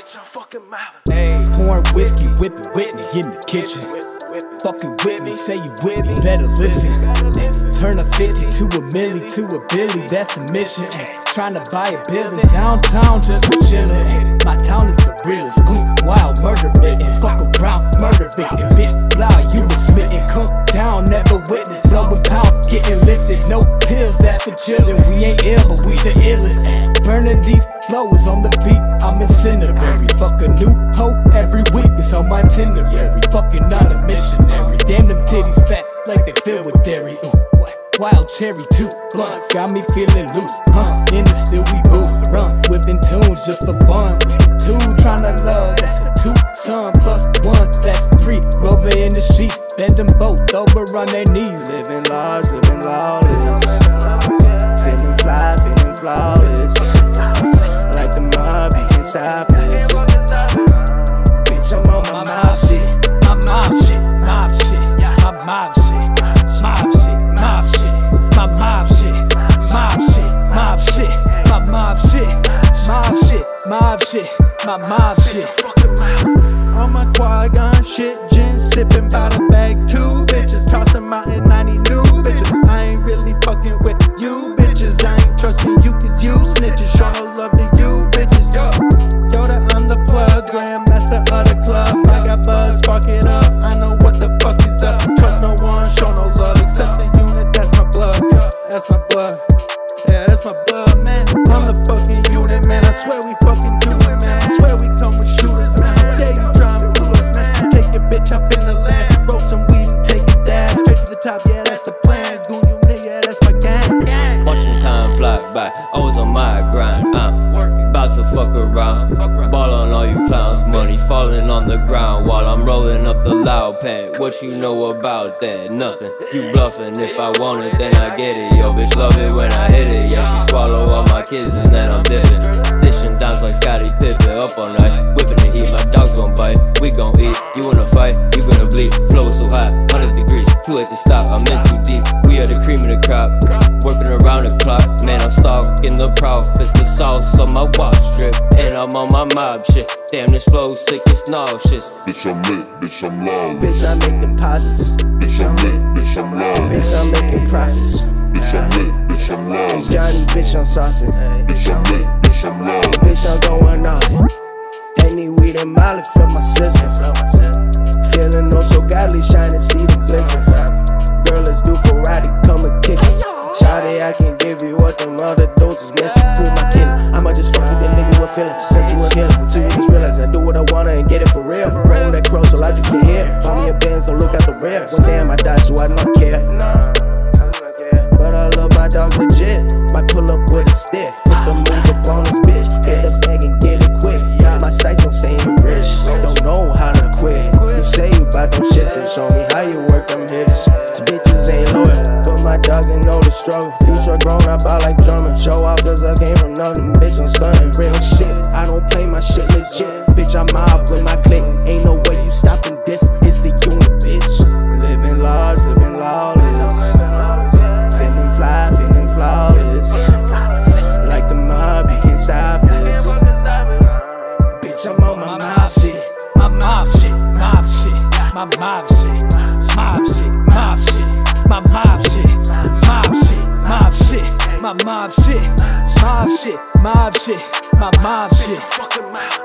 bitch, I'm fucking mobbing. Ayy, pouring whiskey, whipping Whitney in the kitchen. Fucking with me, say you with me, better listen. Turn a 50 to a milli to a billy, that's the mission. Trying to buy a building downtown just for chillin'. My town is the realest, wild murder mitten. Fuck around, murder victim, bitch, fly, you was smitten. Come down, never witness, blowing pound, getting lifted. No pills, that's for children, we ain't ill, but we the illest. Burning these flowers on the beat, I'm incendiary. Fuck a new hoe every week, it's on my itinerary. Fucking on a missionary, damn them titties fat like they filled with dairy. Wild cherry, 2 blunts, got me feeling loose, in the still we boost, run, whipping tunes just for fun. 2 tryna love, that's a 2, son, plus 1, that's 3. Rover in the streets, bend them both over on their knees. Living large, living lawless, feeling fly, feeling flawless. Like the mob, you can't stop this. Bitch, I'm on my mob shit. My mob shit, mob shit, my mob shit, mob shit, mob shit, my mob shit, mob shit, mob shit, my mob shit, mob shit, mob shit, my mob shit. On my Qui-Gon shit, gin sipping by the bag, 2 bitches tossing Mountain 90 new bitches. I ain't really fucking with you bitches. I ain't trusting you 'cause you snitches. Show no love to you bitches. Yoda, I'm the plug, grandmaster of the club. I got buzz, spark it up. I know what the fuck is up. Trust no one, show no love except the unit. That's my blood. That's my blood. Yeah, that's my blood, man. I'm the fucking unit, man. I swear we fucking do it, man. I swear we come with shooters, man. I dare you try and fool us, man. Take your bitch up in the land, roll some weed and take it down. Straight to the top, yeah, that's the plan. Goon unit, yeah, that's my gang. Watching time fly by, I was on my grind. I'm about to fuck around, ball on all you clowns. Money falling on the ground while I'm rolling up the loud pad. What you know about that? Nothing. You bluffing. If I want it, then I get it. Yo, bitch love it when I hit it. Yeah, she swallow all my kisses and then I'm dipping. Dishing dimes like Scottie Pippen up all night, whipping the heat. My dog's gon' bite, we gon' eat. You wanna fight, you gonna bleed. Flow so hot, 100 degrees, too late to stop. I'm in too deep. We are the cream of the crop, working around the clock. Man, I'm stalking the profits, the sauce on my watch strip, and I'm on my mob shit. Damn, this flow sick, it's nauseous. Bitch, I'm lit, bitch, I'm loud. Bitch, I make deposits. Bitch, I'm lit, bitch, I'm loud. Bitch, I'm making profits. Bitch, I'm lit, bitch, I'm loud. It's Johnny, bitch, I'm saucing. Bitch, I'm lit, bitch, I'm loud. Bitch, I'm going off. Any weed and molly for my sister. Feeling oh so godly, shining, see the glisten. Girl, let's do karate, come and kick it. Shawty, I can give you what them other dudes is missing. Who my kid? I'ma just fuck with them niggas with feelings. Since you a killer, until you just realize I do what I wanna and get it for real. Roll that crow so loud you can hear. Buy me a Benz, don't look out the rear. One damn I die, so I don't care. But I love my dogs legit. Might pull up with a stick, put the moves up on this bitch. Get the bag and get it quick. My sights on staying rich. Don't know how to quit. You say you bout them shit, then show me how you work them hips. These bitches ain't loyal, but my dogs ain't know the struggle. Future grown up, I like drumming. Show off cause I came from nothing. Bitch, I'm stunning real shit. I don't play my shit legit. Bitch, I'm mob with my clique. Ain't no way you stopping this. It's the unit, bitch. Living large, living lawless. Feeling fly, feeling flawless. Like the mob, you can't stop this. Bitch, I'm on my mob shit. My mob shit, mob shit, my mob shit, mob shit, mob shit, my mob shit, mob shit, mob shit, my mob shit, mob shit, mob shit, my mob shit.